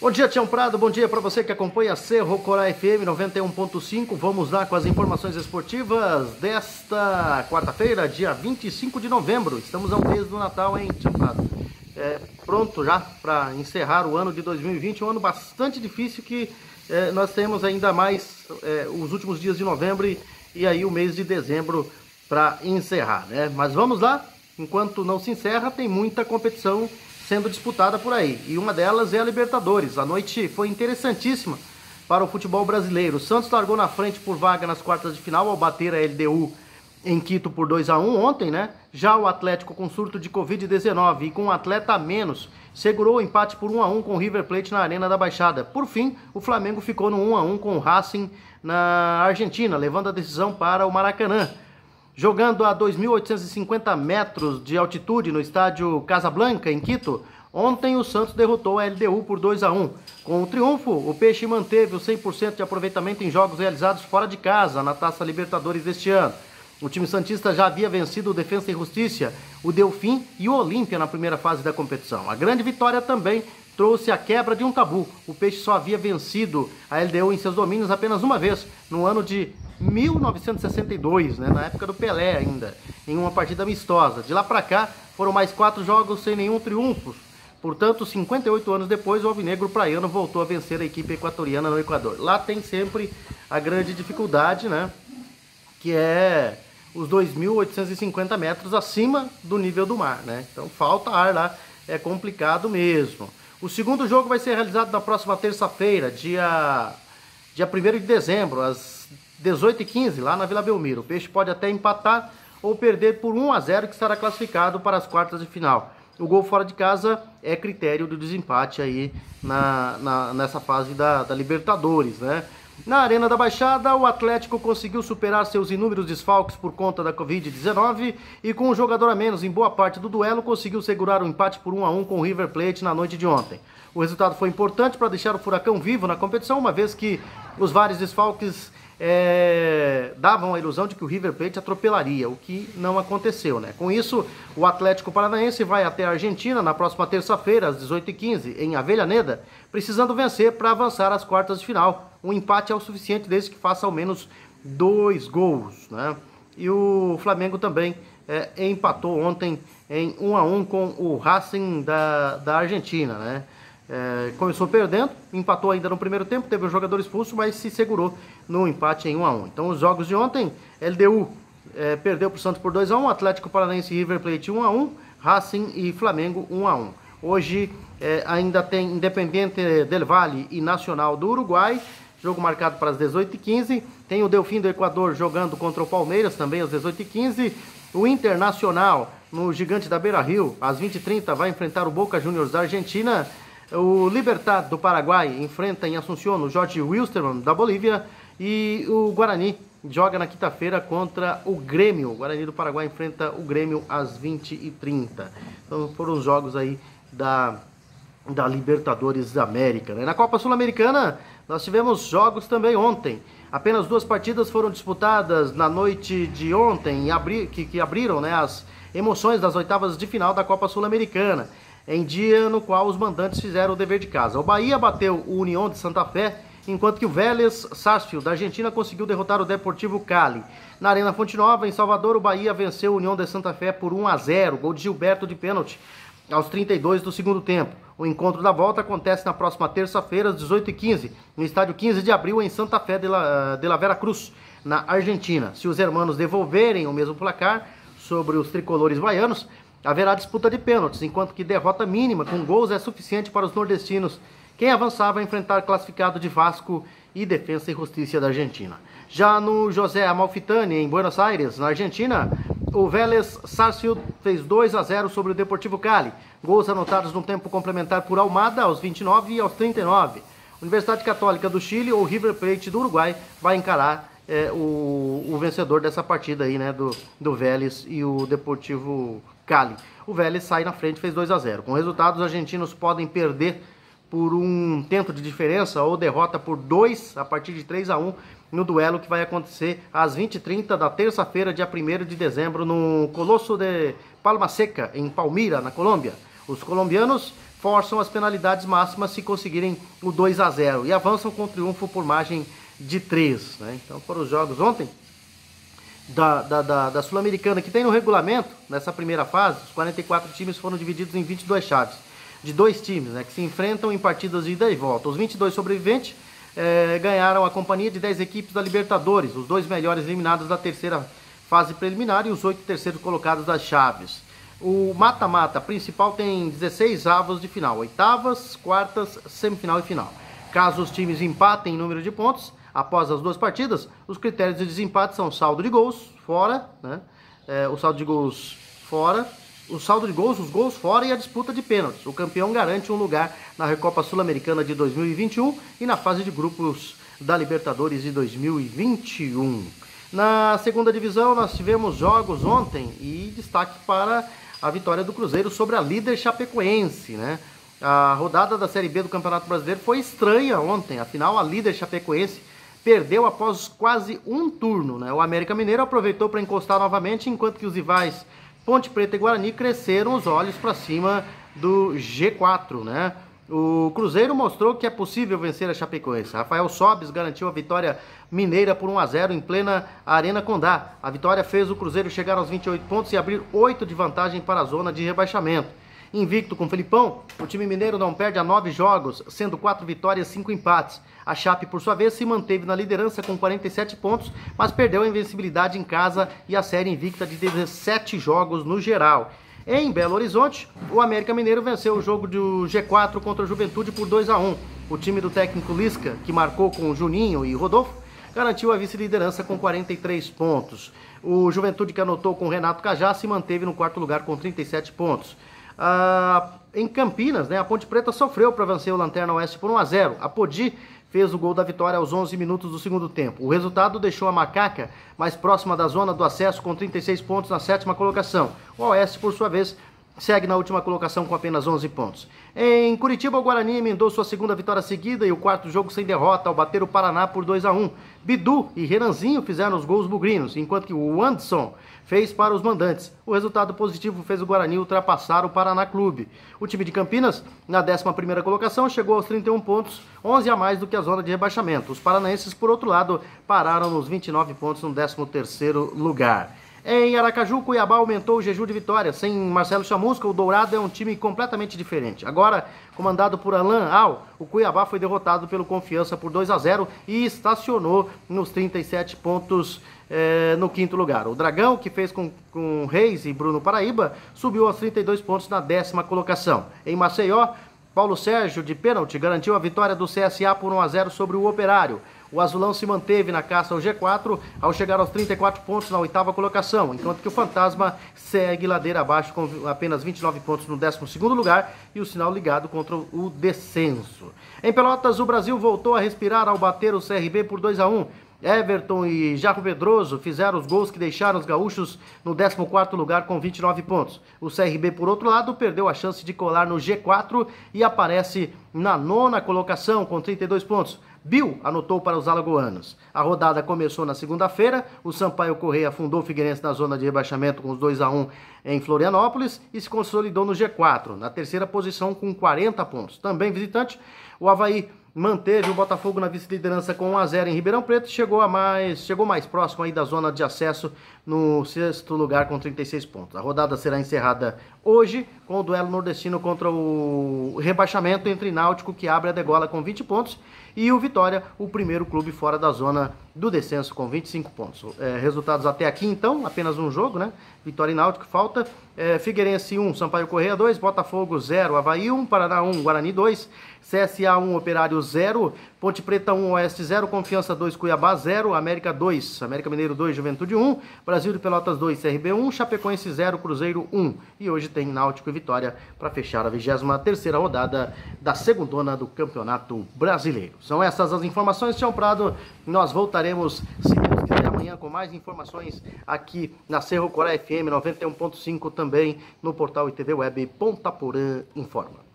Bom dia, Tião Prado, bom dia para você que acompanha a Cerro Corá FM 91.5. Vamos lá com as informações esportivas desta quarta-feira, dia 25 de novembro. Estamos a um mês do Natal, hein, Tião Prado? Pronto já para encerrar o ano de 2020, um ano bastante difícil que nós temos ainda mais os últimos dias de novembro e aí o mês de dezembro para encerrar, né? Mas vamos lá, enquanto não se encerra, tem muita competição sendo disputada por aí, e uma delas é a Libertadores. A noite foi interessantíssima para o futebol brasileiro. O Santos largou na frente por vaga nas quartas de final ao bater a LDU em Quito por 2-1 ontem, né? Já o Atlético, com surto de Covid-19 e com um atleta a menos, segurou o empate por 1-1 com o River Plate na Arena da Baixada. Por fim, o Flamengo ficou no 1-1 com o Racing na Argentina, levando a decisão para o Maracanã. Jogando a 2.850 metros de altitude no estádio Casablanca, em Quito, ontem o Santos derrotou a LDU por 2-1. Com o triunfo, o Peixe manteve o 100% de aproveitamento em jogos realizados fora de casa na Taça Libertadores deste ano. O time santista já havia vencido o Defensa e Justiça, o Delfim e o Olímpia na primeira fase da competição. A grande vitória também trouxe a quebra de um tabu. O Peixe só havia vencido a LDU em seus domínios apenas uma vez, no ano de 1962, né, na época do Pelé ainda, em uma partida amistosa. De lá para cá, foram mais 4 jogos sem nenhum triunfo. Portanto, 58 anos depois, o alvinegro praiano voltou a vencer a equipe equatoriana no Equador. Lá tem sempre a grande dificuldade, né, que é os 2.850 metros acima do nível do mar, né? Então falta ar lá, é complicado mesmo. O segundo jogo vai ser realizado na próxima terça-feira, dia 1º de dezembro, às 18h15, lá na Vila Belmiro. O Peixe pode até empatar ou perder por 1-0, que estará classificado para as quartas de final. O gol fora de casa é critério do desempate aí nessa fase da Libertadores, né? Na Arena da Baixada, o Atlético conseguiu superar seus inúmeros desfalques por conta da Covid-19 e com um jogador a menos em boa parte do duelo, conseguiu segurar o empate por 1-1 com o River Plate na noite de ontem. O resultado foi importante para deixar o Furacão vivo na competição, uma vez que os vários desfalques davam a ilusão de que o River Plate atropelaria, o que não aconteceu, né? Com isso, o Atlético Paranaense vai até a Argentina na próxima terça-feira, às 18h15, em Avellaneda, precisando vencer para avançar às quartas de final. Um empate é o suficiente desde que faça ao menos 2 gols, né? E o Flamengo também empatou ontem em 1-1 com o Racing da Argentina, né? Começou perdendo, empatou ainda no primeiro tempo, teve um jogador expulso, mas se segurou no empate em 1-1. Então os jogos de ontem, LDU perdeu para o Santos por 2-1, Atlético Paranaense e River Plate 1-1, Racing e Flamengo 1-1. Hoje ainda tem Independiente del Valle e Nacional do Uruguai, jogo marcado para as 18h15. Tem o Delfim do Equador jogando contra o Palmeiras, também às 18h15. O Internacional, no Gigante da Beira-Rio, às 20h30, vai enfrentar o Boca Juniors da Argentina. O Libertad do Paraguai enfrenta em Assunción o Jorge Wilstermann da Bolívia. E o Guarani joga na quinta-feira contra o Grêmio. O Guarani do Paraguai enfrenta o Grêmio às 20h30. Então foram os jogos aí da Libertadores da América, né? Na Copa Sul-Americana nós tivemos jogos também ontem. Apenas 2 partidas foram disputadas na noite de ontem, que abriram, né, as emoções das oitavas de final da Copa Sul-Americana, em dia no qual os mandantes fizeram o dever de casa. O Bahia bateu o União de Santa Fé, enquanto que o Vélez Sarsfield da Argentina conseguiu derrotar o Deportivo Cali. Na Arena Fonte Nova, em Salvador, o Bahia venceu o União de Santa Fé por 1-0, gol de Gilberto de pênalti aos 32 do segundo tempo. O encontro da volta acontece na próxima terça-feira, às 18h15, no estádio 15 de abril, em Santa Fé de la Vera Cruz, na Argentina. Se os hermanos devolverem o mesmo placar sobre os tricolores baianos, haverá disputa de pênaltis, enquanto que derrota mínima com gols é suficiente para os nordestinos. Quem avançar vai enfrentar classificado de Vasco e Defensa e Justiça da Argentina. Já no José Amalfitani, em Buenos Aires, na Argentina, o Vélez Sarsfield fez 2-0 sobre o Deportivo Cali. Gols anotados no tempo complementar por Almada, aos 29 e aos 39. Universidade Católica do Chile ou River Plate do Uruguai vai encarar o vencedor dessa partida aí, né, do Vélez e o Deportivo Cali. O Vélez sai na frente, fez 2-0. Com resultados, os argentinos podem perder por um tento de diferença ou derrota por 2 a partir de 3-1 no duelo que vai acontecer às 20h30 da terça-feira, dia 1º de dezembro, no Colosso de Palma Seca, em Palmira, na Colômbia. Os colombianos forçam as penalidades máximas se conseguirem o 2-0 e avançam com triunfo por margem de 3. Né? Então foram os jogos ontem da Sul-Americana, que tem no regulamento, nessa primeira fase, os 44 times foram divididos em 22 chaves, de 2 times, né, que se enfrentam em partidas de ida e volta. Os 22 sobreviventes ganharam a companhia de 10 equipes da Libertadores, os 2 melhores eliminados da terceira fase preliminar e os 8 terceiros colocados das chaves. O mata-mata principal tem 16 avos de final, oitavas, quartas, semifinal e final. Caso os times empatem em número de pontos, após as 2 partidas, os critérios de desempate são saldo de gols fora, né? O saldo de gols fora, o saldo de gols, os gols fora e a disputa de pênaltis. O campeão garante um lugar na Recopa Sul-Americana de 2021 e na fase de grupos da Libertadores de 2021. Na segunda divisão nós tivemos jogos ontem e destaque para a vitória do Cruzeiro sobre a líder Chapecoense, né? A rodada da Série B do Campeonato Brasileiro foi estranha ontem, afinal a líder Chapecoense perdeu após quase um turno, né? O América Mineiro aproveitou para encostar novamente, enquanto que os rivais Ponte Preta e Guarani cresceram os olhos para cima do G4, né? O Cruzeiro mostrou que é possível vencer a Chapecoense. Rafael Sobis garantiu a vitória mineira por 1-0 em plena Arena Condá. A vitória fez o Cruzeiro chegar aos 28 pontos e abrir 8 de vantagem para a zona de rebaixamento. Invicto com o Felipão, o time mineiro não perde há 9 jogos, sendo 4 vitórias e 5 empates. A Chape, por sua vez, se manteve na liderança com 47 pontos, mas perdeu a invencibilidade em casa e a série invicta de 17 jogos no geral. Em Belo Horizonte, o América Mineiro venceu o jogo do G4 contra a Juventude por 2-1. O time do técnico Lisca, que marcou com Juninho e Rodolfo, garantiu a vice-liderança com 43 pontos. O Juventude, que anotou com Renato Cajá, se manteve no 4º lugar com 37 pontos. Em Campinas, né, a Ponte Preta sofreu para vencer o Lanterna Oeste por 1-0. A Podi fez o gol da vitória aos 11 minutos do segundo tempo. O resultado deixou a Macaca mais próxima da zona do acesso com 36 pontos na 7ª colocação. O Oeste, por sua vez, segue na última colocação com apenas 11 pontos. Em Curitiba, o Guarani emendou sua 2ª vitória seguida e o 4º jogo sem derrota ao bater o Paraná por 2-1. Bidu e Renanzinho fizeram os gols bugrinos, enquanto que o Anderson fez para os mandantes. O resultado positivo fez o Guarani ultrapassar o Paraná Clube. O time de Campinas, na 11ª colocação, chegou aos 31 pontos, 11 a mais do que a zona de rebaixamento. Os paranaenses, por outro lado, pararam nos 29 pontos no 13º lugar. Em Aracaju, o Cuiabá aumentou o jejum de vitórias. Sem Marcelo Chamusca, o Dourado é um time completamente diferente. Agora, comandado por Alain Al, o Cuiabá foi derrotado pelo Confiança por 2-0 e estacionou nos 37 pontos no 5º lugar. O Dragão, que fez com Reis e Bruno Paraíba, subiu aos 32 pontos na 10ª colocação. Em Maceió, Paulo Sérgio, de pênalti, garantiu a vitória do CSA por 1-0 sobre o Operário. O Azulão se manteve na caça ao G4 ao chegar aos 34 pontos na 8ª colocação, enquanto que o Fantasma segue ladeira abaixo com apenas 29 pontos no 12º lugar e o sinal ligado contra o descenso. Em Pelotas, o Brasil voltou a respirar ao bater o CRB por 2-1. Everton e Jarro Pedroso fizeram os gols que deixaram os gaúchos no 14º lugar com 29 pontos. O CRB, por outro lado, perdeu a chance de colar no G4 e aparece na 9ª colocação com 32 pontos. Bill anotou para os alagoanos. A rodada começou na segunda-feira, o Sampaio Corrêa afundou o Figueirense na zona de rebaixamento com os 2-1 em Florianópolis e se consolidou no G4, na 3ª posição com 40 pontos. Também visitante, o Avaí manteve o Botafogo na vice-liderança com 1-0 em Ribeirão Preto e chegou mais próximo aí da zona de acesso no 6º lugar com 36 pontos. A rodada será encerrada hoje com o duelo nordestino contra o rebaixamento entre Náutico, que abre a degola com 20 pontos, e o Vitória, o primeiro clube fora da zona do descenso com 25 pontos. Resultados até aqui então, apenas um jogo, né? Vitória e Náutico, falta Figueirense 1, Sampaio Corrêa 2, Botafogo 0, Avaí 1, Paraná 1, Guarani 2, CSA 1, Operário 0, Ponte Preta 1, Oeste 0, Confiança 2, Cuiabá 0, América 2, América Mineiro 2, Juventude 1, Brasil de Pelotas 2, CRB 1, Chapecoense 0, Cruzeiro 1. E hoje tem Náutico e Vitória para fechar a 23ª rodada da segundona do Campeonato Brasileiro. São essas as informações, Tião Prado. Nós voltaremos, se Deus quiser, amanhã com mais informações aqui na Cerro Corá FM 91.5, também no portal ITV Web Ponta Porã Informa.